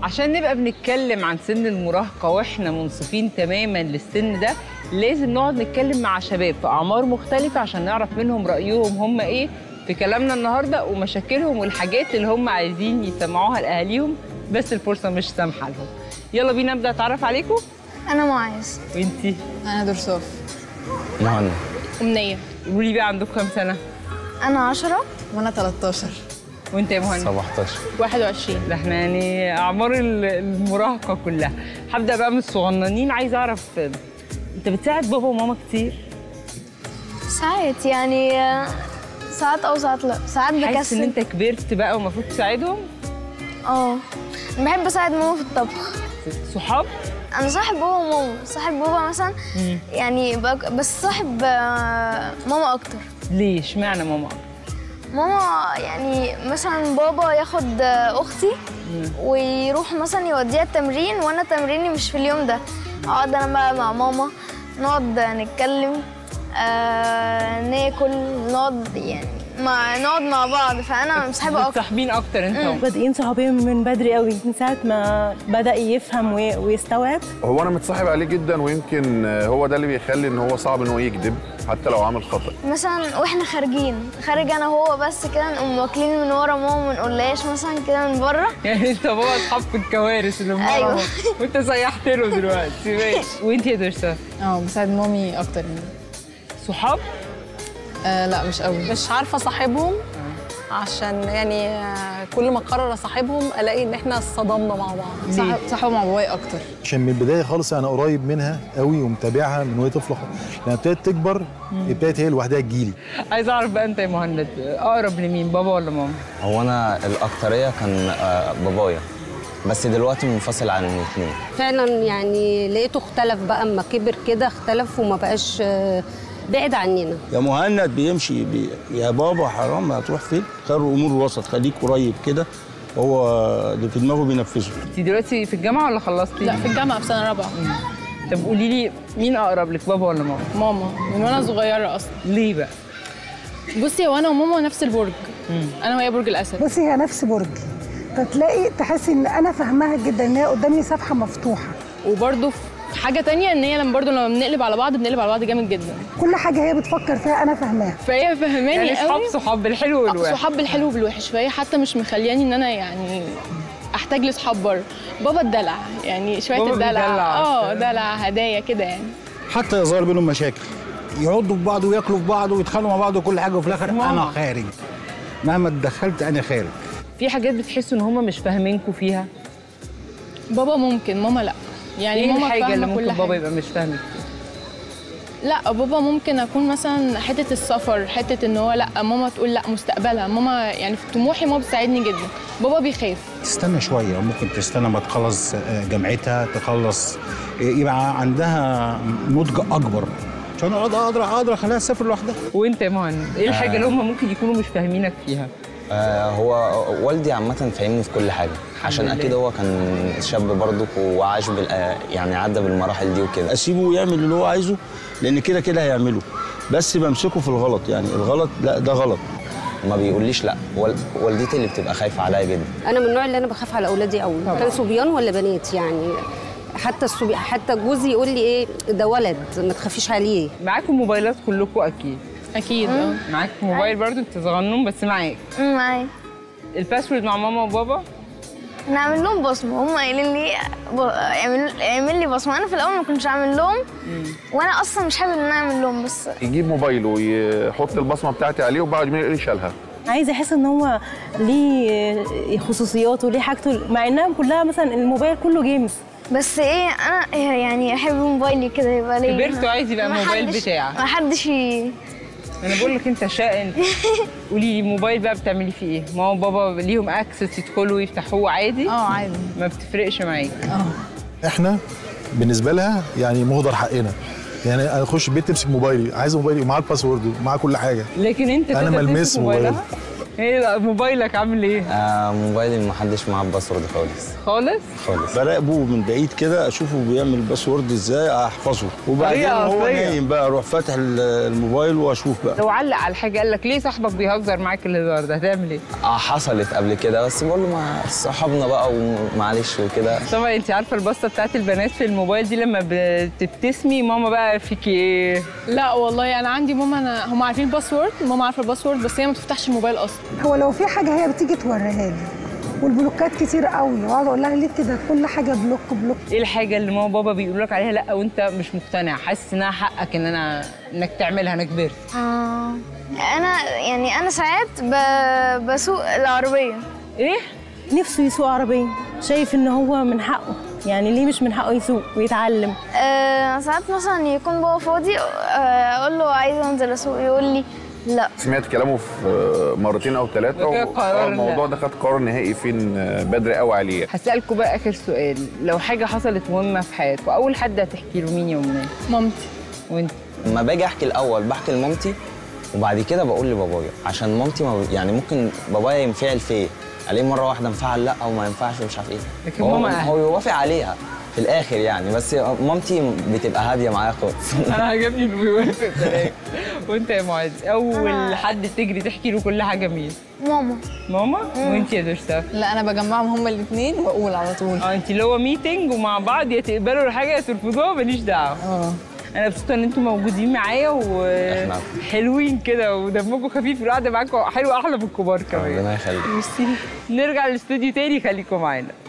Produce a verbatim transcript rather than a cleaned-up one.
عشان نبقى بنتكلم عن سن المراهقة واحنا منصفين تماما للسن ده، لازم نقعد نتكلم مع شباب في أعمار مختلفة عشان نعرف منهم رأيهم هم إيه في كلامنا النهاردة ومشاكلهم والحاجات اللي هم عايزين يسمعوها لأهاليهم بس الفرصة مش سامحة لهم. يلا بينا نبدأ أتعرف عليكم. أنا معاذ. وإنتي؟ أنا درصاف. مهند. أمنية. قولي بقى عندكم كام سنة؟ أنا عشرة. وأنا تلتاشر. وأنت يا مهند؟ سبعتاشر. واحد وعشرين. ده احنا يعني أعمار المراهقة كلها. هبدأ بقى من الصغننين، عايزة أعرف أنت بتساعد بابا وماما كتير؟ ساعات يعني، ساعات أو ساعات لا، ساعات بكسل. حاسس إن أنت كبرت بقى ومفروض تساعدهم؟ اه، أنا بحب أساعد ماما في الطبخ. صحاب؟ أنا صاحب بابا وماما، صاحب بابا مثلا مم. يعني بك... بس صاحب ماما أكتر. ليه؟ اشمعنى ماما أكتر؟ ماما يعني مثلا بابا ياخد أختي مم. ويروح مثلا يوديها التمرين، وأنا تمريني مش في اليوم ده، أقعد أنا بقى مع ماما نقعد نتكلم، آه ناكل، نقعد يعني مع نقعد مع بعض، فانا مصاحبه اكتر. متصاحبين اكتر انتوا؟ بادئين صحابين من بدري قوي، من ساعه ما بدا يفهم ويستوعب. هو انا متصاحب عليه جدا، ويمكن هو ده اللي بيخلي ان هو صعب ان هو يكذب حتى لو عامل خطأ. مثلا واحنا خارجين خارج انا وهو بس كده، نقوم واكلين من ورا ماما ما نقولهاش مثلا كده من بره. يعني انت بابا اصحاب في الكوارث اللي من ورا ايوه وانت سيحت له دلوقتي. ماشي. وانت يا درسة؟ اه بساعد مامي اكتر مني. صحاب؟ آه لا مش قوي، مش عارفه اصاحبهم عشان يعني كل ما اقرر اصاحبهم الاقي ان احنا اصطدمنا مع بعض. صاحب صاحبه مع بابايا اكتر، عشان من البدايه خالص انا قريب منها قوي ومتابعها من وهي طفله. لما ابتدت تكبر ابتدت هي لوحدها تجيلي. عايز اعرف بقى انت يا مهند اقرب لمين، بابا ولا ماما؟ هو انا الاكتريه كان بابايا، بس دلوقتي منفصل عن الاثنين. فعلا يعني لقيته اختلف بقى، اما كبر كده اختلف وما بقاش بعد عننا. يا مهند بيمشي بي... يا بابا حرام هتروح فين؟ خير الامور الوسط، خليك قريب كده، هو اللي في دماغه بينفذه. انت دلوقتي في الجامعه ولا خلصتي؟ لا في الجامعه في سنه رابعه. طب قولي لي مين اقرب لك، بابا ولا ماما؟ ماما من وانا صغيره اصلا. ليه بقى؟ بصي هو انا وماما نفس البرج. مم. انا وهي برج الاسد. بصي هي نفس برج، فتلاقي تحسي ان انا فاهماها جدا، ان هي قدامي صفحه مفتوحه. وبرده حاجه تانية ان هي لما برضه لما بنقلب على بعض بنقلب على بعض جامد جدا. كل حاجه هي بتفكر فيها انا فاهماها، فهي فهماني يعني قوي. صحاب صحاب بالحلو والوحش. صحاب بالحلو والوحش، فهي حتى مش مخلياني ان انا يعني احتاج لصحاب بره. بابا الدلع يعني شويه الدلع، اه دلع هدايا كده يعني. حتى يظهر بينهم مشاكل، يقعدوا في بعض وياكلوا في بعض ويتخانقوا مع بعض وكل حاجه، وفي الاخر انا خارج، مهما اتدخلت انا خارج. في حاجات بتحسوا ان هم مش فاهمينكم فيها؟ بابا ممكن، ماما لا. يعني ايه ماما الحاجه اللي ممكن بابا حاجة. يبقى مش فاهمك فيها؟ لا بابا ممكن اكون مثلا حته السفر، حته ان هو لا، ماما تقول لا مستقبلها، ماما يعني في طموحي ماما بتساعدني جدا. بابا بيخاف. تستنى شويه، ممكن تستنى ما تخلص جامعتها، تخلص يبقى عندها نضج اكبر عشان اقدر اقدر اخليها تسافر لوحدها. وانت يا مهند ايه الحاجه آه. اللي هم ممكن يكونوا مش فاهمينك فيها؟ آه هو والدي عامه فاهمني في كل حاجه، عشان اكيد هو كان شاب برضك وعاش بال يعني عدى بالمراحل دي وكده. اسيبه يعمل اللي هو عايزه لان كده كده هيعمله، بس بمسكه في الغلط، يعني الغلط لا ده غلط. ما بيقوليش لا، والدتي اللي بتبقى خايفه عليا جدا. انا من النوع اللي انا بخاف على اولادي قوي، كان صبيان ولا بنات يعني. حتى الصبي حتى جوزي يقول لي ايه ده ولد ما تخافيش عليه. معاكم موبايلات كلكم اكيد؟ اكيد اه. معاك موبايل برضو؟ انت صغنون بس معاك؟ امم معايا. الباسورد مع ماما وبابا؟ نعمل لهم بصمه، هم قايلين لي اعمل اعمل لي بصمه، انا في الاول ما كنتش عامل لهم وانا اصلا مش حابب ان انا اعمل لهم، بس يجيب موبايله ويحط البصمه بتاعتي عليه وبعد ما يقول لي شالها. عايز احس ان هو ليه خصوصياته وليه حاجته، مع انها كلها مثلا الموبايل كله جيمز. بس ايه انا يعني احب موبايلي كده يبقى ليه. كبرت وعايز يبقى الموبايل بتاعك. ما حدش ي... انا بقول لك انت شقن. قولي لي الموبايل بقى بتعملي فيه ايه؟ ماما وبابا ليهم اكسس يدخلوا ويفتحوه عادي؟ اه عادي، ما بتفرقش معاك؟ اه احنا بالنسبه لها يعني مهدر حقنا، يعني انا اخش البيت تمسك موبايلي، عايزه موبايلي ومعاه الباسورد ومعاه كل حاجه، لكن انت انا ملمس موبايلها. ايه لا موبايلك عامل ايه؟ آه موبايلي ما حدش معاه باسورد خالص خالص؟ خالص. براقبه من بعيد كده، اشوفه بيعمل باسورد ازاي احفظه، وبعدين هو نايم بقى اروح فاتح الموبايل واشوف بقى. لو علق على حاجه قال لك ليه صاحبك بيهزر معاك الهزار ده هتعمل ايه؟ اه حصلت قبل كده، بس بقول له مع صحابنا بقى ومعلش وكده. طبعا انت عارفه البصه بتاعت البنات في الموبايل دي لما بتبتسمي ماما بقى فيكي ايه؟ لا والله انا عندي ماما، انا هم عارفين الباسورد، ماما عارفه الباسورد بس هي ما بتفتحش الموبايل اصلا. هو لو في حاجه هي بتيجي توريها لي، والبلوكات كتير قوي، واقعد اقول لها ليه كده كل حاجه بلوك بلوك. ايه الحاجه اللي ماما وبابا بيقولوا لك عليها لا وانت مش مقتنع، حاسس انها حقك ان انا انك تعملها، انا كبرت؟ آه انا يعني انا ساعات ب... بسوق العربيه. ايه؟ نفسه يسوق عربيه، شايف ان هو من حقه، يعني ليه مش من حقه يسوق ويتعلم؟ آه ساعات مثلا يكون بابا فاضي، آه اقول له عايزه انزل اسوق، يقول لي لا. سمعت كلامه في مرتين او ثلاثه الموضوع ده خد قرار نهائي فين بدري قوي عليه. هسألكوا بقى اخر سؤال، لو حاجه حصلت مهمه في حياتكم اول حد هتحكي له مين يا أمنية؟ مامتي. وانت؟ لما باجي احكي الاول بحكي لمامتي وبعد كده بقول لبابايا، عشان مامتي ما يعني ممكن بابايا ينفعل فيا عليه مره واحده انفعل لا وما ينفعش ومش عارف ايه، لكن هو ماما هو يوافق عليها في الاخر يعني، بس مامتي بتبقى هاديه معايا خالص. انا عجبني انه بيوافق. وانت يا معاذ اول حد تجري تحكي له كل حاجه مين؟ ماما. ماما؟ وانت يا درسة؟ لا انا بجمعهم هما الاثنين واقول على طول. اه انت اللي هو ميتنج ومع بعض يا تقبلوا الحاجه يا ترفضوها ماليش دعوه. اه انا مبسوطه ان انتم موجودين معايا وحلوين كده ودمكم خفيف، القعده معاكم حلوه احلى من الكبار كمان. ربنا يخليك. نرجع للاستوديو تاني، خليكم معانا.